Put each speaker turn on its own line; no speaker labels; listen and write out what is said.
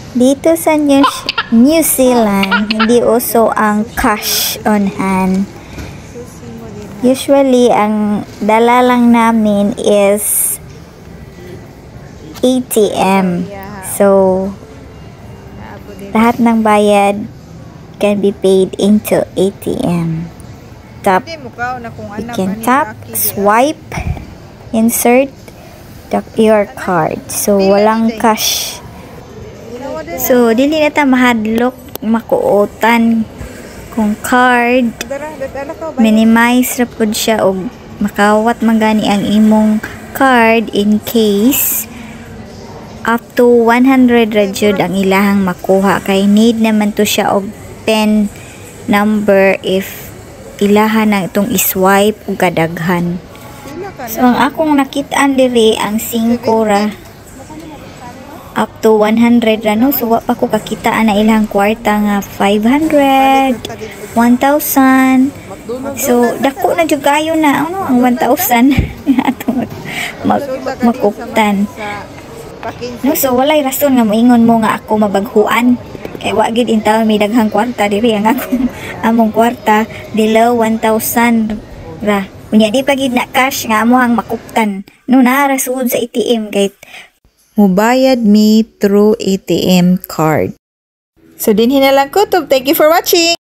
Dito sa New Zealand, hindi uso ang cash on hand. Usually, ang dala lang namin is ATM. So, lahat ng bayad can be paid into ATM. You can tap, swipe, insert your card. So, walang cash. So, dili na ta mahadlok, makuotan kung card. Minimize ra pud siya og makawat magani ang imong card in case up to 100 ra jud ang ilahang makuha kay need naman to siya og PIN number if ilahan na itong iswipe o kadaghan. So, ang akong nakitaan diri ang 5 ra up to 100 ra no. So, wa pa ko kakitaan na ilang kwarta nga 500, 1,000. So, dako na jud kayo na ano ang 1,000 atong makuptan. No, so walay rason nga moingon mo nga ako mabaghuan. Kay wa gid intaw may daghang kwarta diri ang akong among kwarta below 1,000 ra. Unya di pa gid na cash nga amo ang makuptan. No naa ra sud sa ATM kay mubayad me through ATM card. So dinhi na lang kutob. Thank you for watching.